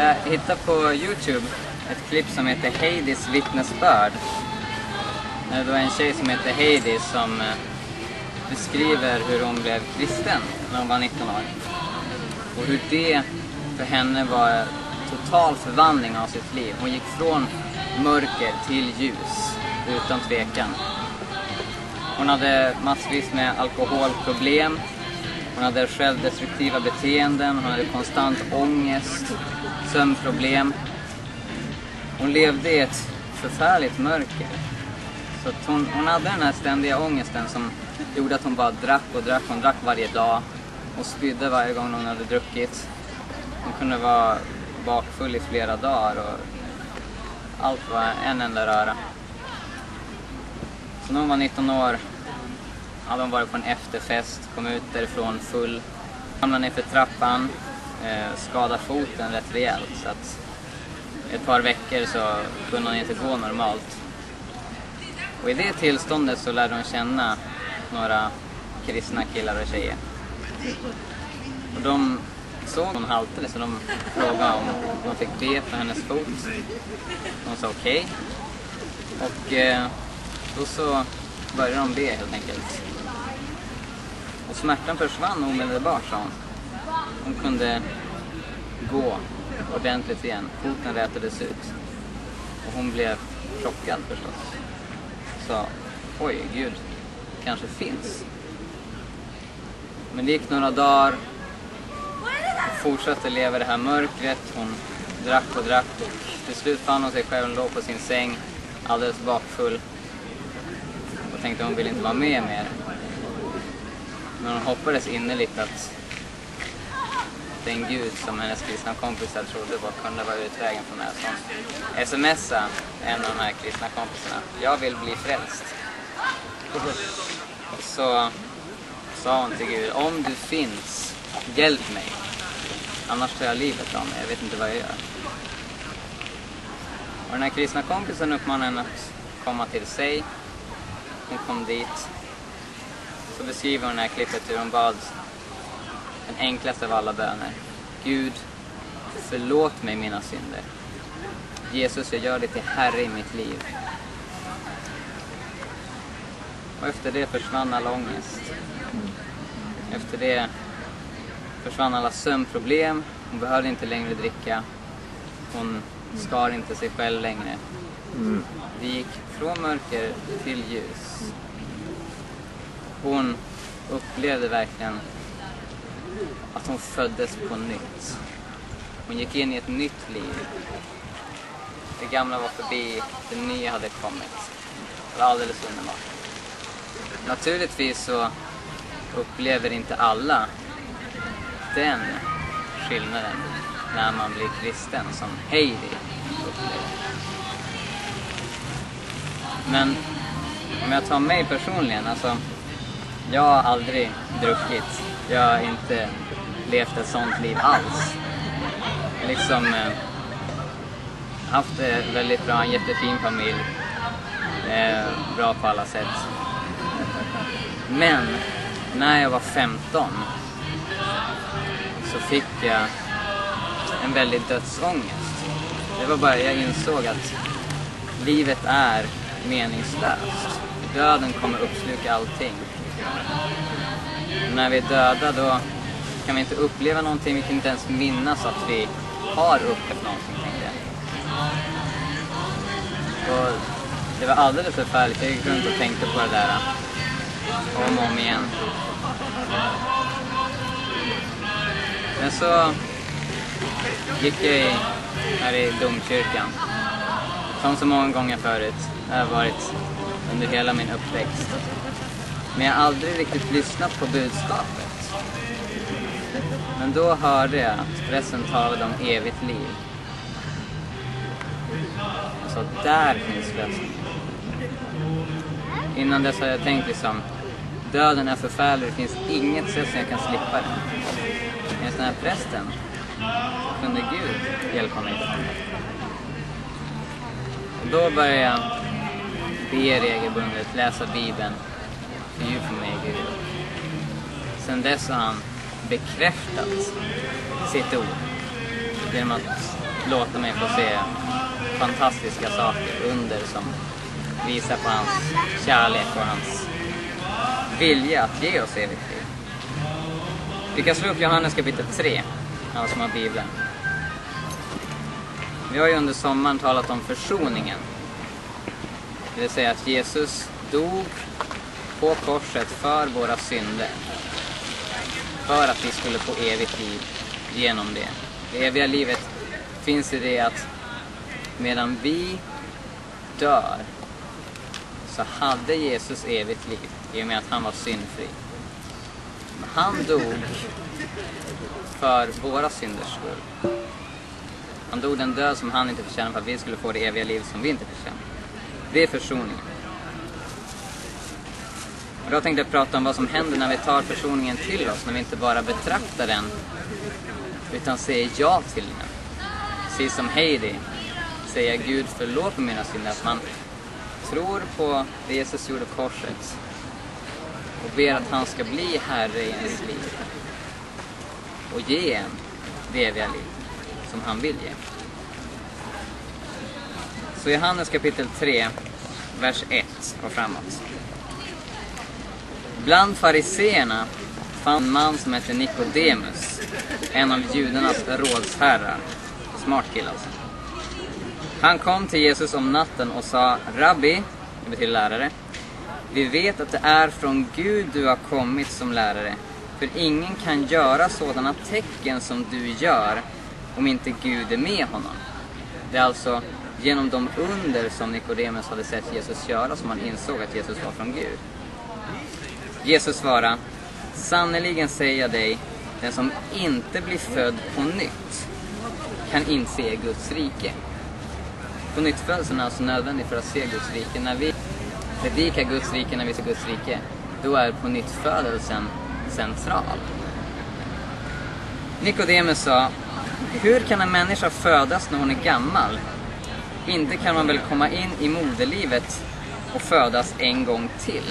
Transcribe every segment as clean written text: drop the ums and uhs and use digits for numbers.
Jag hittade på YouTube ett klipp som heter Heidis vittnesbörd. Det var en tjej som heter Heidi som beskriver hur hon blev kristen när hon var 19 år. Och hur det för henne var total förvandling av sitt liv. Hon gick från mörker till ljus, utan tvekan. Hon hade massvis med alkoholproblem. Hon hade självdestruktiva beteenden. Hon hade konstant ångest, sömnproblem. Hon levde i ett förfärligt mörker. Så att hon hade den här ständiga ångesten som gjorde att hon bara drack och drack. Hon drack varje dag och spydde varje gång hon hade druckit. Hon kunde vara bakfull i flera dagar och allt var en enda röra. Så när hon var 19 år hade hon varit på en efterfest, kom ut därifrån full. Hamnade ner för trappan, skadade foten rätt rejält. Så att ett par veckor så kunde hon inte gå normalt. Och i det tillståndet så lärde hon känna några kristna killar och tjejer. Och de såg hon haltade så de frågade om de fick be för hennes fot. Hon sa okej. Och då så började de be helt enkelt. Och smärtan försvann omedelbart, sa hon. Hon kunde gå ordentligt igen. Foten rätades ut. Och hon blev chockad förstås. Så, oj Gud, kanske finns. Men det gick några dagar. Hon fortsatte leva i det här mörkret. Hon drack och drack. Och till slut fann hon sig själv och låg på sin säng. Alldeles bakfull. Och tänkte hon ville inte vara med mer. Men hon hoppades innerligt att den Gud som hennes kristna kompisar trodde var kunde vara utvägen från det här. Så hon smsade en av de här kristna kompisarna. Jag vill bli frälst. Så sa hon till Gud, om du finns, hjälp mig. Annars tar jag livet av mig, jag vet inte vad jag gör. Och den här kristna kompisen uppmanade henne att komma till sig. Hon kom dit. Så beskriver hon det här klippet hur hon bad den enklaste av alla böner. Gud, förlåt mig mina synder. Jesus, jag gör dig till Herre i mitt liv. Och efter det försvann all ångest. Efter det försvann alla sömnproblem. Hon behövde inte längre dricka. Hon skar inte sig själv längre. Det gick från mörker till ljus. Hon upplevde verkligen att hon föddes på nytt. Hon gick in i ett nytt liv. Det gamla var förbi, det nya hade kommit. Det var alldeles underbart. Naturligtvis så upplever inte alla den skillnaden när man blir kristen som Heidi upplever. Men om jag tar mig personligen, alltså jag har aldrig druckit. Jag har inte levt ett sånt liv alls. Liksom haft det väldigt bra, en jättefin familj. Bra på alla sätt. Men när jag var 15 så fick jag en väldigt dödsångest. Det var bara, jag insåg att livet är meningslöst. Döden kommer uppsluka allting. När vi är döda då kan vi inte uppleva någonting, vi kan inte ens minnas att vi har upplevt någonting, tänkte jag. Och det var alldeles förfärligt, jag gick runt och tänkte på det där om och om igen. Men så gick jag här i domkyrkan. Som så många gånger förut. Det har varit under hela min uppväxt. Men jag har aldrig riktigt lyssnat på budskapet. Men då hörde jag att prästen talade om evigt liv. Så där finns lösningen. Innan dess har jag tänkt liksom, döden är förfärlig, det finns inget sätt som jag kan slippa den. Men den här prästen kunde Gud hjälpa mig. Och då började jag be regelbundet, läsa Bibeln, fördjupa mig i Gud. Sen dess har han bekräftat sitt ord genom att låta mig få se fantastiska saker, under som visar på hans kärlek och hans vilja att ge oss evigt liv. Vi kan slå upp Johannes kapitel 3, alla som har Bibeln. Vi har ju under sommaren talat om försoningen. Det vill säga att Jesus dog på korset för våra synder. För att vi skulle få evigt liv genom det. Det eviga livet finns i det att medan vi dör så hade Jesus evigt liv i och med att han var syndfri. Han dog för våra synders skull. Han dog den död som han inte förtjänade för att vi skulle få det eviga liv som vi inte förtjänade. Det är försoningen. Och då tänkte jag prata om vad som händer när vi tar försoningen till oss. När vi inte bara betraktar den utan säger ja till den. Precis som Heidi säger Gud förlåt mina synder. Att man tror på det Jesus gjorde på korset och ber att han ska bli herre i ens liv och ge en det eviga liv som han vill ge. Så Johannes kapitel 3, vers 1 och framåt. Bland fariseerna fanns en man som hette Nikodemus, en av judarnas rådsherrar. Smart kille alltså. Han kom till Jesus om natten och sa: Rabbi, det betyder lärare, vi vet att det är från Gud du har kommit som lärare, för ingen kan göra sådana tecken som du gör om inte Gud är med honom. Det är alltså genom de under som Nikodemus hade sett Jesus göra som han insåg att Jesus var från Gud. Jesus svarade: sannoliken säger jag dig, den som inte blir född på nytt kan inte se Guds rike. På nyttfödelsen är alltså nödvändig för att se Guds rike. När vi predikar Guds rike, när vi ser Guds rike, då är på nyttfödelsen central. Nikodemus sa: hur kan en människa födas när hon är gammal? Inte kan man väl komma in i moderlivet och födas en gång till?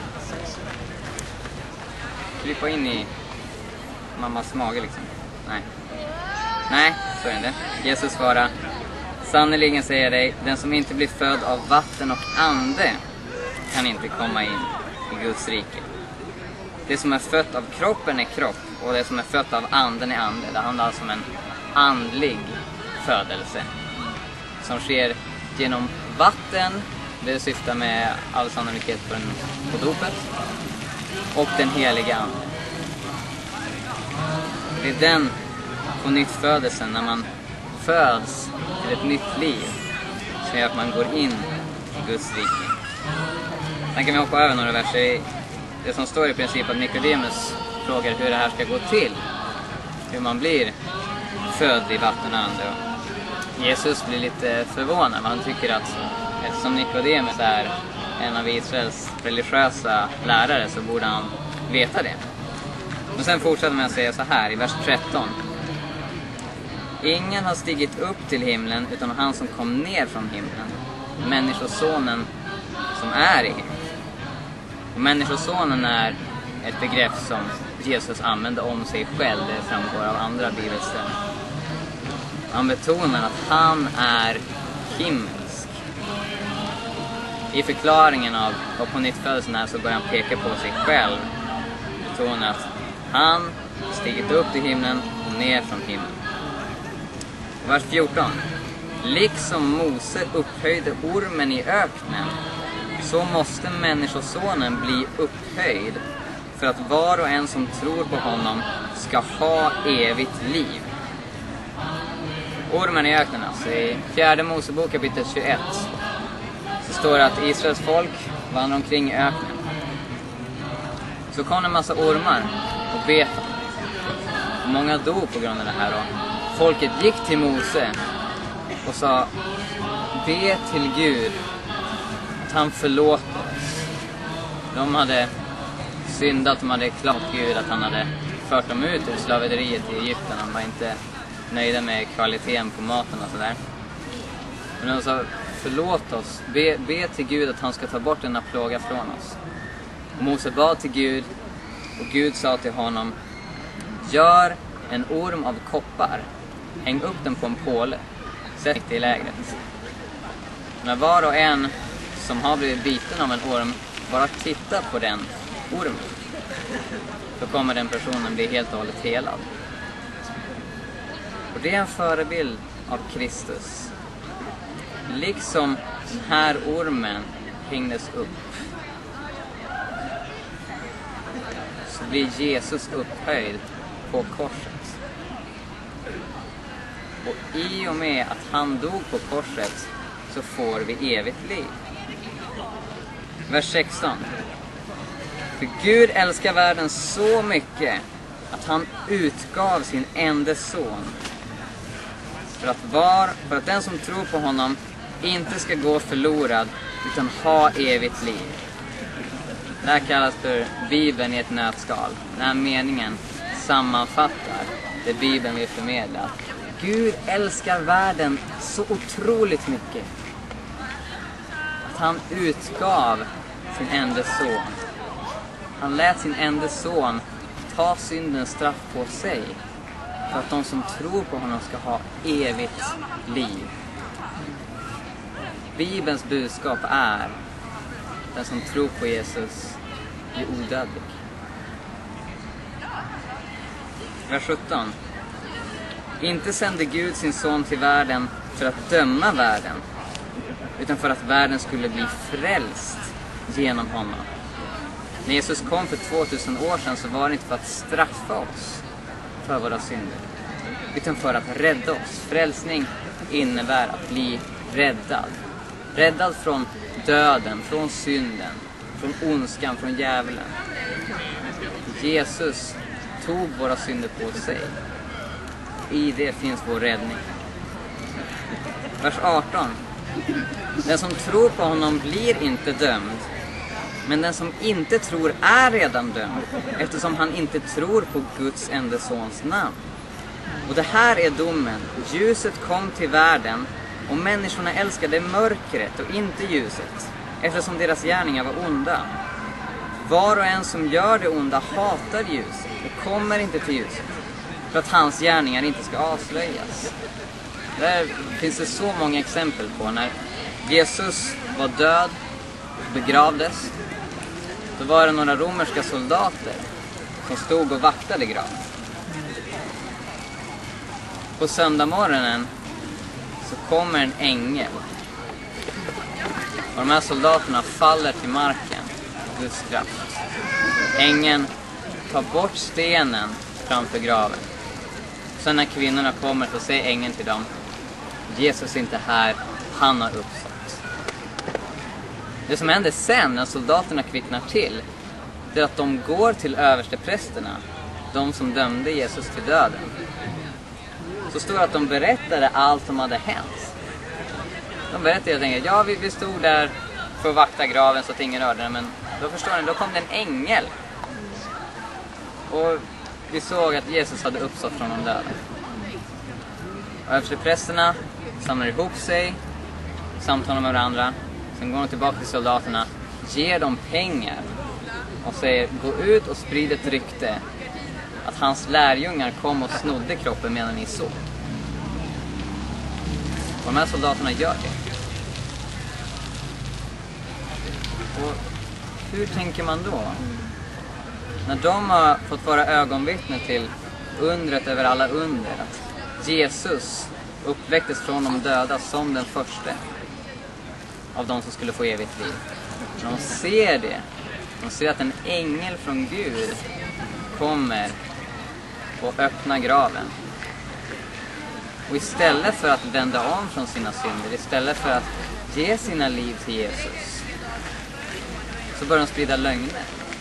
Klippa in i mammas mage liksom. Nej, så är det inte. Jesus svarar: sannoliken säger jag dig, den som inte blir född av vatten och ande kan inte komma in i Guds rike. Det som är fött av kroppen är kropp, och det som är fött av anden är ande. Det handlar alltså om en andlig födelse som sker genom vatten. Det syftar med all sannolikhet på dopet. Och den heliga ande. Det är den på nyttfödelsen, när man föds till ett nytt liv, som gör att man går in i Guds rike. Sen kan vi hoppa över några verser. Det som står i princip att Nikodemus frågar hur det här ska gå till. Hur man blir född i vatten och ande. Jesus blir lite förvånad. Han tycker att eftersom Nikodemus är en av Israels religiösa lärare så borde han veta det. Men sen fortsätter man att säga så här i vers 13. Ingen har stigit upp till himlen utan han som kom ner från himlen. Människosonen som är i himlen. Och människosonen är ett begrepp som Jesus använde om sig själv. Det framgår av andra bibelställen. Han betonar att han är himmelsk. I förklaringen av vad på nyttfödelsen är så börjar han peka på sig själv. Betonar att han stigit upp till himlen och ner från himlen. Vers 14. Liksom Mose upphöjde ormen i öknen, så måste människosonen bli upphöjd för att var och en som tror på honom ska ha evigt liv. Ormen i öknen, alltså i 4 Mosebok kapitel 21 så står det att Israels folk vandrar omkring i öknen. Så kom en massa ormar och bet dem. Och många dog på grund av det här. Och folket gick till Mose och sa: be till Gud att han förlåter oss. De hade syndat, de hade klart Gud att han hade fört dem ut ur slaveriet i Egypten. De var inte nöjda med kvaliteten på maten och sådär. Men de sa: förlåt oss, be till Gud att han ska ta bort denna plåga från oss. Och Mose bad till Gud, och Gud sa till honom: gör en orm av koppar, häng upp den på en påle sätt i lägret. När var och en som har blivit biten av en orm bara tittar på den ormen, så kommer den personen bli helt och hållet helad. Och det är en förebild av Kristus. Liksom den här ormen hängdes upp, så blir Jesus upphöjd på korset. Och i och med att han dog på korset så får vi evigt liv. Vers 16. För Gud älskar världen så mycket att han utgav sin enda son, för att den som tror på honom inte ska gå förlorad utan ha evigt liv. Det här kallas för Bibeln i ett nötskal. Den här meningen sammanfattar det Bibeln vill förmedla. Gud älskar världen så otroligt mycket att han utgav sin enda son. Han lät sin enda son ta syndens straff på sig för att de som tror på honom ska ha evigt liv. Bibelns budskap är: den som tror på Jesus blir odödlig. Vers 17. Inte sände Gud sin son till världen för att döma världen, utan för att världen skulle bli frälst genom honom. När Jesus kom för 2000 år sedan så var det inte för att straffa oss för våra synder, utan för att rädda oss. Frälsning innebär att bli räddad. Räddad från döden, från synden, från ondskan, från djävulen. Jesus tog våra synder på sig. I det finns vår räddning. Vers 18. Den som tror på honom blir inte dömd, men den som inte tror är redan dömd, eftersom han inte tror på Guds enda sons namn. Och det här är domen. Ljuset kom till världen, och människorna älskade mörkret och inte ljuset, eftersom deras gärningar var onda. Var och en som gör det onda hatar ljuset och kommer inte till ljuset, för att hans gärningar inte ska avslöjas. Där finns det så många exempel på när Jesus var död, begravdes. Då var det några romerska soldater som stod och vaktade graven. På söndagmorgonen så kommer en ängel, och de här soldaterna faller till marken av Guds kraft. Ängeln tar bort stenen framför graven. Sen när kvinnorna kommer så säger ängeln till dem: Jesus är inte här, han har uppstått. Det som händer sen när soldaterna kvicknar till, det är att de går till översteprästerna, de som dömde Jesus till döden. Så står det att de berättade allt som hade hänt. De berättade helt enkelt: ja, vi stod där för att vakta graven så att ingen rörde den, men då förstår ni, då kom det en ängel. Och vi såg att Jesus hade uppstått från de döda. Och översteprästerna samlar ihop sig, samtalar med varandra. Sen går de tillbaka till soldaterna, ger dem pengar och säger: gå ut och sprid ett rykte att hans lärjungar kom och snodde kroppen medan ni såg. Och de här soldaterna gör det. Och hur tänker man då? När de har fått vara ögonvittne till undret över alla under, att Jesus uppväcktes från de döda som den första av de som skulle få evigt liv. När de ser det, de ser att en ängel från Gud kommer och öppnar graven. Och istället för att vända om från sina synder, istället för att ge sina liv till Jesus, så börjar de sprida lögner.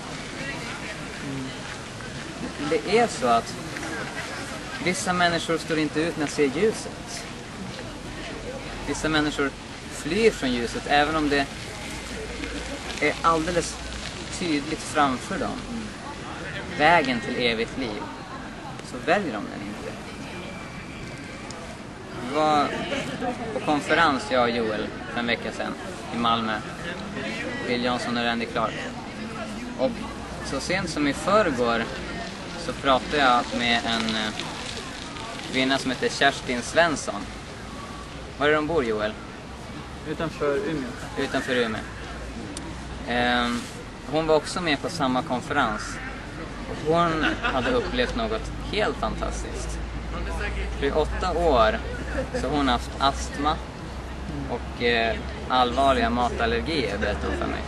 Det är så att vissa människor står inte ut med att se ljuset. Vissa människor flyr från ljuset även om det är alldeles tydligt framför dem. Vägen till evigt liv. Så väljer de den inte. Vi var på konferens, jag och Joel, för en vecka sedan i Malmö. Bill Johnson och Randy Clark. Och så sent som i förrgår så pratade jag med en kvinna som heter Kerstin Svensson. Var är de bor, Joel? Utanför Umeå. Utanför Umeå. Hon var också med på samma konferens. Och hon hade upplevt något helt fantastiskt. För i 8 år så hon haft astma och allvarliga matallergier, berättade hon för mig.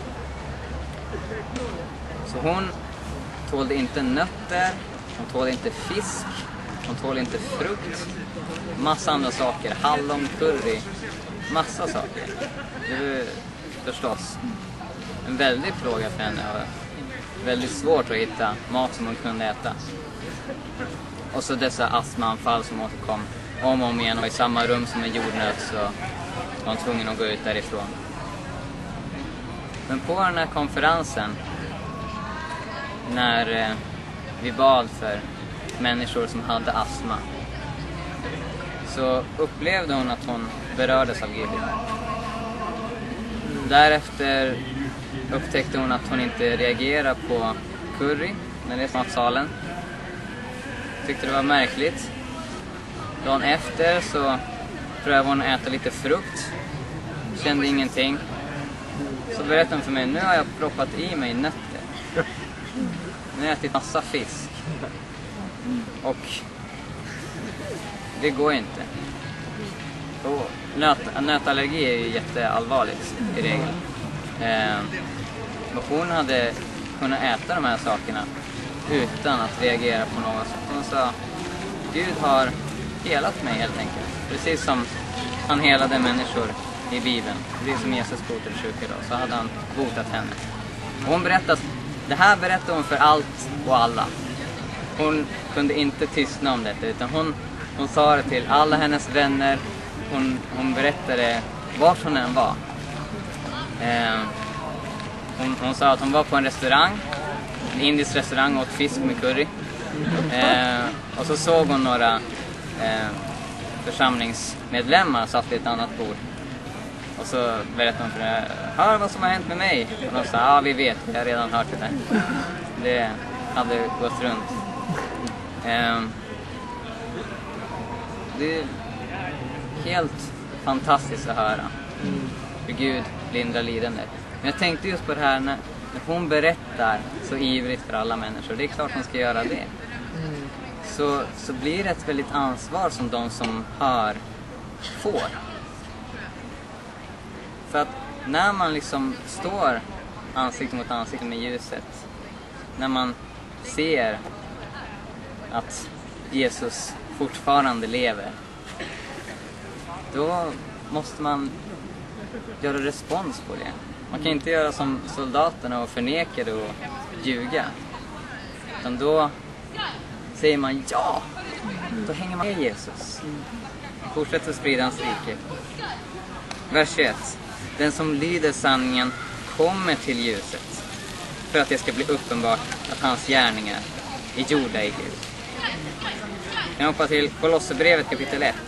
Så hon tålde inte nötter, hon tålde inte fisk, hon tålde inte frukt, massa andra saker, hallon, curry, massa saker. Det var förstås en väldig plåga för henne och väldigt svårt att hitta mat som hon kunde äta. Och så dessa astmaanfall som återkom om och om igen, och i samma rum som en jordnöt så var hon tvungen att gå ut därifrån. Men på den här konferensen, när vi bad för människor som hade astma, så upplevde hon att hon berördes av Gud. Därefter upptäckte hon att hon inte reagerade på curry när det är matsalen. Tyckte det var märkligt. Dagen efter så prövade hon äta lite frukt. Kände ingenting. Så berättade hon för mig, nu har jag proppat i mig nötter. Nu har jag ätit massa fisk. Och det går inte. Och nötallergi är ju jätteallvarligt i regel. Och hon hade kunnat äta de här sakerna utan att reagera på något sätt. Hon sa, Gud har helat mig helt enkelt. Precis som han helade människor i Bibeln. Precis som Jesus botade sjuka då, så hade han botat henne. Och hon berättade, det här berättade hon för allt och alla. Hon kunde inte tystna om detta, utan hon sa det till alla hennes vänner. Hon berättade vart hon än var. Hon sa att hon var på en restaurang, en indisk restaurang, och åt fisk med curry. Och så såg hon några församlingsmedlemmar satt vid ett annat bord. Och så berättade hon för det, hör vad som har hänt med mig. Och de sa, ja vi vet, vi har redan hört det där. Det hade gått runt. Det är helt fantastiskt att höra hur Gud lindrar lidande. Men jag tänkte just på det här när hon berättar så ivrigt för alla människor. Det är klart hon ska göra det. Så blir det ett väldigt ansvar som de som hör får. För att när man liksom står ansikte mot ansikte med ljuset, när man ser att Jesus fortfarande lever, då måste man göra respons på det. Man kan inte göra som soldaterna och förneka det och ljuga. Utan då säger man ja, då hänger man med Jesus. Fortsätter sprida hans rike. Vers 21. Den som lyder sanningen kommer till ljuset, för att det ska bli uppenbart att hans gärningar är gjorda i Gud. Jag hoppar till Kolosserbrevet kapitel 1.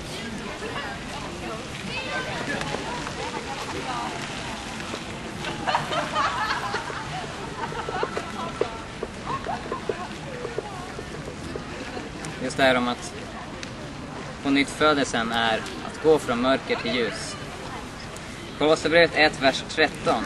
Just det här om att på nyttfödelsen är att gå från mörker till ljus. Kolosserbrevet 1, vers 13.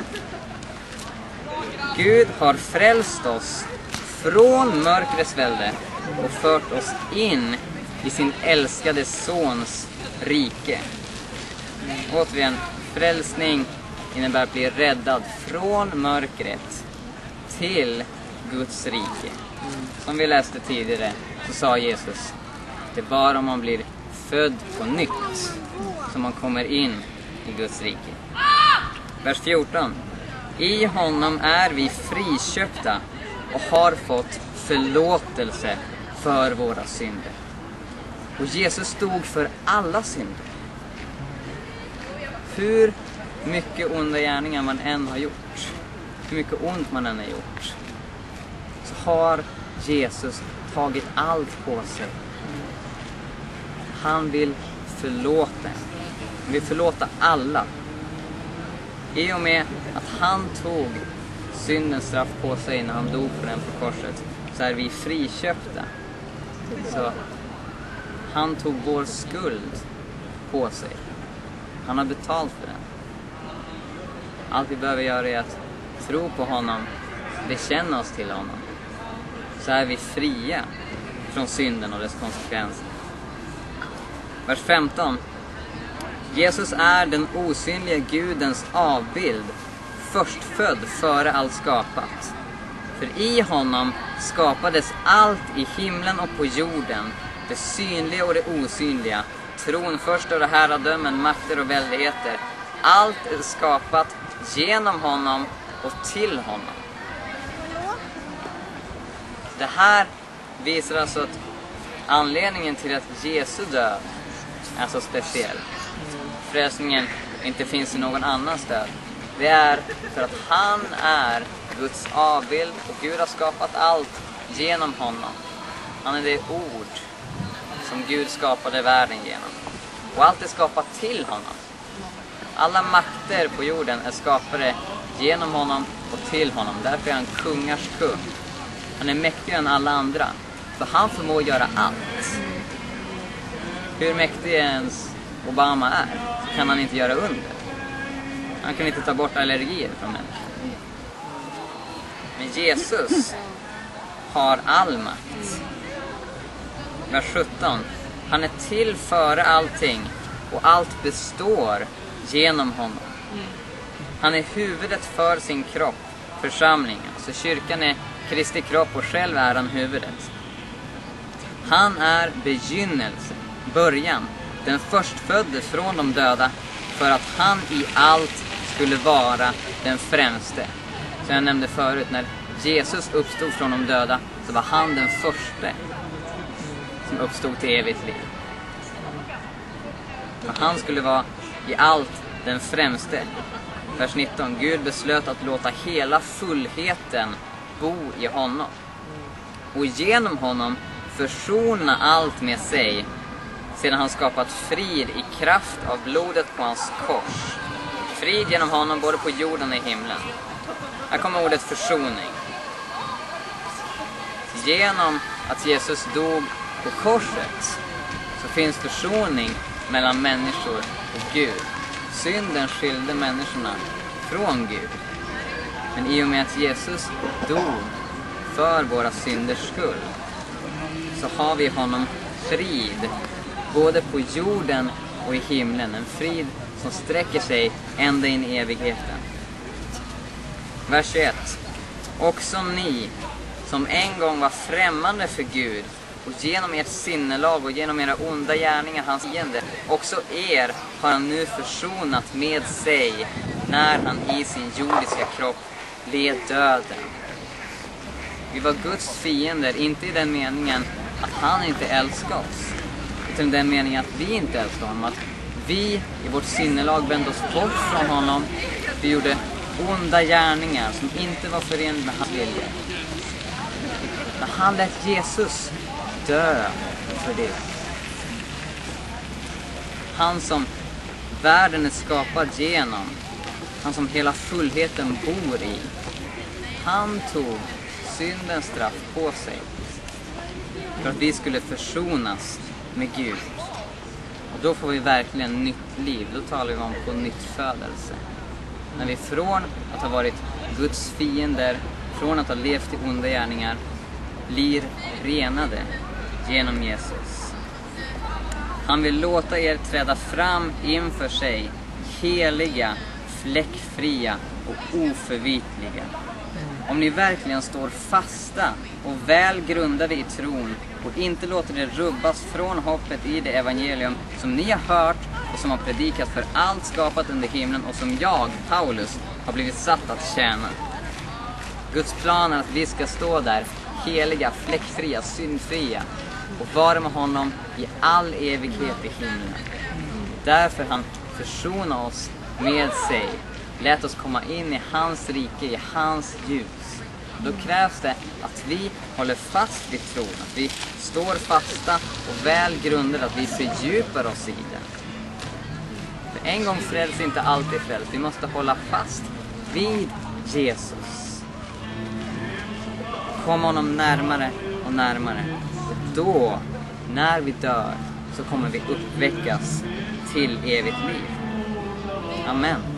Gud har frälst oss från mörkrets välde och fört oss in i sin älskade sons rike. Återigen, frälsning innebär att bli räddad från mörkret till Guds rike. Som vi läste tidigare så sa Jesus, det är bara om man blir född på nytt som man kommer in i Guds rike. Vers 14. I honom är vi friköpta och har fått förlåtelse för våra synder. Och Jesus stod för alla synder. Hur mycket onda gärningar man än har gjort, hur mycket ont man än har gjort, så har Jesus tagit allt på sig. Han vill förlåta. Han vill förlåta alla. I och med att han tog syndens straff på sig när han dog på den på korset, så är vi friköpta. Så han tog vår skuld på sig. Han har betalt för den. Allt vi behöver göra är att tro på honom, bekänna oss till honom. Så är vi fria från synden och dess konsekvenser. Vers 15. Jesus är den osynliga Gudens avbild, förstfödd före allt skapat. För i honom skapades allt i himlen och på jorden, det synliga och det osynliga, tronförstar och herradömen, makter och väldigheter. Allt är skapat genom honom och till honom. Det här visar alltså att anledningen till att Jesu död är så speciell. Frälsningen inte finns i någon annans död. Det är för att han är Guds avbild och Gud har skapat allt genom honom. Han är det ord som Gud skapade världen genom. Och allt är skapat till honom. Alla makter på jorden är skapade genom honom och till honom. Därför är han kungars kung. Han är mäktigare än alla andra. För han förmår göra allt. Hur mäktig ens Obama är, kan han inte göra under. Han kan inte ta bort allergier från människor. Men Jesus har all makt. Vers 17. Han är till före allting och allt består genom honom. Han är huvudet för sin kropp, församlingen. Så kyrkan är Kristi kropp och själv är han huvudet. Han är begynnelsen, början, den förstfödde från de döda, för att han i allt skulle vara den främste. Så jag nämnde förut, när Jesus uppstod från de döda så var han den första som uppstod till evigt liv. Och han skulle vara i allt den främste. Vers 19. Gud beslöt att låta hela fullheten bo i honom. Och genom honom försona allt med sig, sedan han skapat frid i kraft av blodet på hans kors. Frid genom honom både på jorden och i himlen. Här kommer ordet försoning. Genom att Jesus dog på korset så finns försoning mellan människor och Gud. Synden skilde människorna från Gud. Men i och med att Jesus dog för våra synders skull så har vi honom frid både på jorden och i himlen. En frid som sträcker sig ända in i evigheten. Vers 21. Och som ni som en gång var främmande för Gud och genom ert sinnelag och genom era onda gärningar hans fiende, också er har han nu försonat med sig när han i sin jordiska kropp led döden. Vi var Guds fiender, inte i den meningen att han inte älskar oss, utan i den meningen att vi inte älskar honom, att vi i vårt sinnelag vände oss bort från honom. Vi gjorde onda gärningar som inte var förenliga med hans vilja. Men han lät Jesus dö för det. Han som världen är skapad genom, han som hela fullheten bor i, han tog syndens straff på sig för att vi skulle försonas med Gud. Och då får vi verkligen nytt liv. Då talar vi om på nytt födelse. När vi från att ha varit Guds fiender, från att ha levt i onda gärningar, blir renade genom Jesus. Han vill låta er träda fram inför sig, heliga, fläckfria och oförvitliga. Om ni verkligen står fasta och väl grundade i tron och inte låter er rubbas från hoppet i det evangelium som ni har hört och som har predikat för allt skapat under himlen och som jag, Paulus, har blivit satt att tjäna. Guds plan är att vi ska stå där, heliga, fläckfria, syndfria och vara med honom i all evighet i himlen. Därför han försona oss med sig, lät oss komma in i hans rike, i hans ljus. Då krävs det att vi håller fast vid tron, att vi står fasta och väl grundade, att vi fördjupar oss i den. För en gång frälst, inte alltid frälst. Vi måste hålla fast vid Jesus. Kom honom närmare och närmare. Då, när vi dör, så kommer vi uppväckas till evigt liv. Amen.